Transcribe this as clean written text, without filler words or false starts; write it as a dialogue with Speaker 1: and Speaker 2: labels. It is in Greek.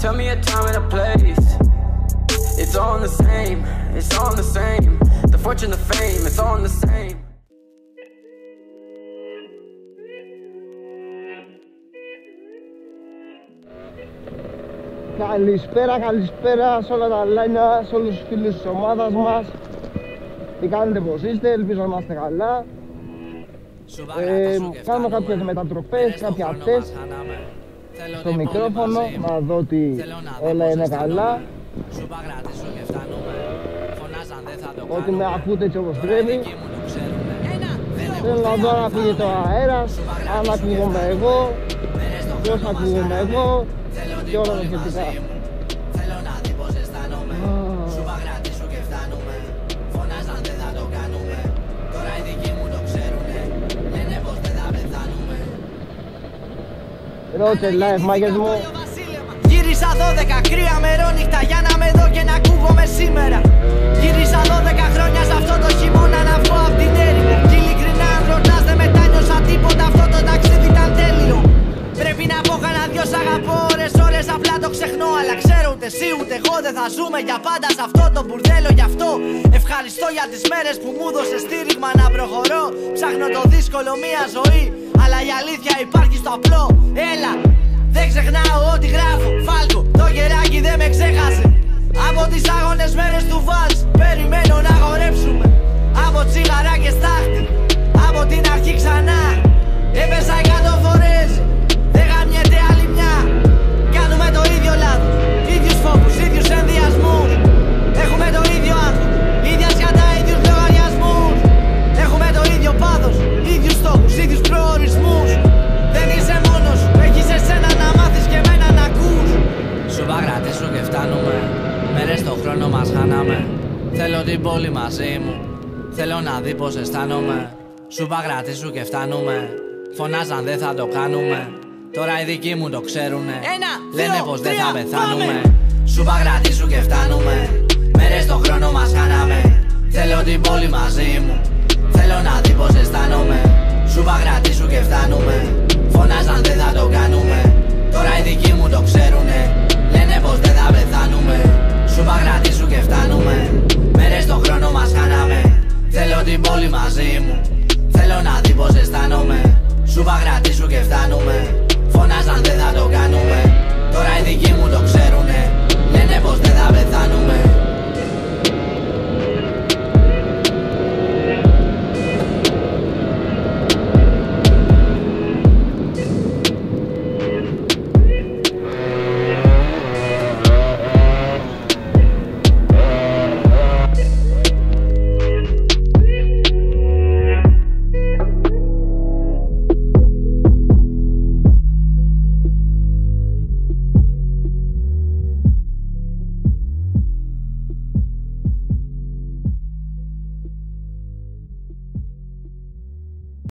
Speaker 1: Tell me a time and a place. It's all the same, it's all the same. The fortune, the fame, it's all the same.
Speaker 2: Καλησπέρα σε όλα τα λένια, σε όλους τους φίλους της ομάδας μας. Τι κάνετε, πως είστε, ελπίζω να είστε καλά. Κάνω κάποιες μετατροπές, κάποια τεστ στο μικρόφωνο, να δω ότι όλα είναι καλά, ότι με ακούτε έτσι όπως πρέπει. Θέλω να δω αν ακούγεται ο αέρας, αν ακούγομαι εγώ, πώς ακούγομαι εγώ και όλα τα σχετικά. Ρώτσε live, μάγες μου.
Speaker 3: Γύρισα 12 κρύα μερόνυχτα για να με δω και να ακούγομαι σήμερα. Γύρισα 12 χρόνια σε αυτό το χειμώνα να βγω απ' την έρημο. Κι ειλικρινά αν ρωτάς δεν μετάνιωσα τίποτα, αυτό το ταξίδι ήταν τέλειο. Πρέπει να πω κανένα δυο σ' αγαπώ ώρες απλά το ξεχνώ. Αλλά ξέρω ούτε εσύ ούτε εγώ δεν θα ζούμε για πάντα σε αυτό το μπουρδέλο. Γι' αυτό ευχαριστώ για τις μέρες που μου δώσε στήριγμα να προχωρώ. Ψάχνω το δύσκολο μια ζωή, αλλά η αλήθεια υπάρχει στο απλό. Έλα, δεν ξεχνάω ό,τι γράφω. Φάλκο, το γεράκι δεν με ξέχασε. Από τις άγονες μέρες του Βάλς περιμένω να χορέψουμε. Από τσιγαρά και στάχτη, από την αρχή ξανά. Έπεσα 100 φορές, δεν γαμιέται άλλη μια. Κάνουμε το ίδιο λάθος, ίδιους φόβους, ίδιους ενδιασμούς. Έχουμε το ίδιο άγχος, ίδια σκατά, ίδιους λογαριασμούς. Έχουμε το ίδιο πάθος, ίδιους στόχους, ίδιους προορισμούς. Δεν είσαι μόνος, έχεις εσένα να μάθεις και εμένα να ακούς. Σου παγρατήσω και φτάνουμε, μέρες το χρόνο μας χάναμε. Θέλω την πόλη μαζί μου, θέλω να δει πως αισθάνομαι. Σου παγρατήσω και φτάνουμε, φωνάζαν δεν θα το κάνουμε. Τώρα οι δικοί μου το ξέρουνε, λένε πως δεν θα πεθάνουμε. Σου παγρατήσω και φτάνουμε, μέρες το χρόνο μας χάναμε. Θέλω την πόλη μαζί μου, θέλω να δει πως αισθάνομαι. Σου παγρατήσω και φτάνουμε, φωνάζαν δεν θα το κάνουμε.